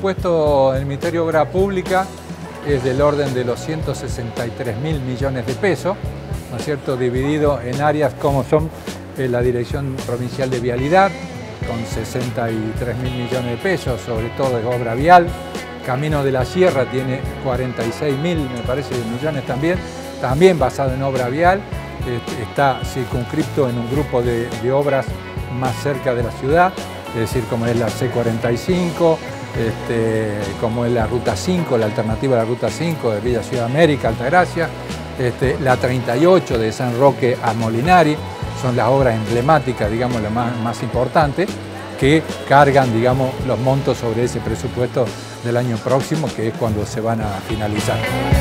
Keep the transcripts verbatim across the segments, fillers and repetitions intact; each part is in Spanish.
presupuesto del Ministerio de Obra Pública es del orden de los ciento sesenta y tres mil millones de pesos, ¿no es cierto?, dividido en áreas como son eh, la Dirección Provincial de Vialidad, con sesenta y tres mil millones de pesos, sobre todo de obra vial. Camino de la Sierra tiene cuarenta y seis mil, me parece, millones también, también basado en obra vial. Eh, está circunscripto en un grupo de, de obras más cerca de la ciudad, es decir, como es la C cuarenta y cinco, este, como es la Ruta cinco, la alternativa de la Ruta cinco de Villa Ciudad América, Altagracia, este, la treinta y ocho de San Roque a Molinari, son las obras emblemáticas, digamos, las más, más importantes, que cargan, digamos, los montos sobre ese presupuesto del año próximo, que es cuando se van a finalizar.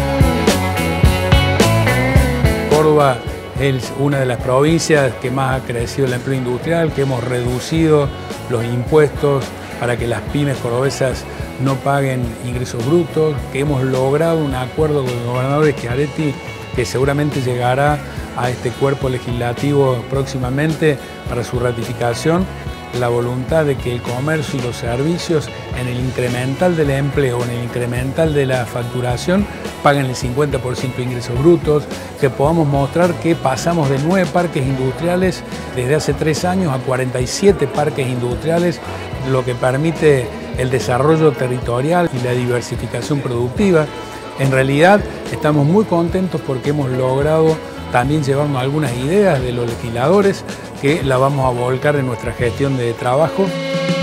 Córdoba es una de las provincias que más ha crecido el empleo industrial, que hemos reducido los impuestos para que las pymes cordobesas no paguen ingresos brutos, que hemos logrado un acuerdo con el gobernador Schiaretti que seguramente llegará a este cuerpo legislativo próximamente para su ratificación, la voluntad de que el comercio y los servicios en el incremental del empleo, en el incremental de la facturación, paguen el cincuenta por ciento de ingresos brutos, que podamos mostrar que pasamos de nueve parques industriales desde hace tres años a cuarenta y siete parques industriales, lo que permite el desarrollo territorial y la diversificación productiva. En realidad estamos muy contentos porque hemos logrado también llevarnos algunas ideas de los legisladores que la vamos a volcar en nuestra gestión de trabajo.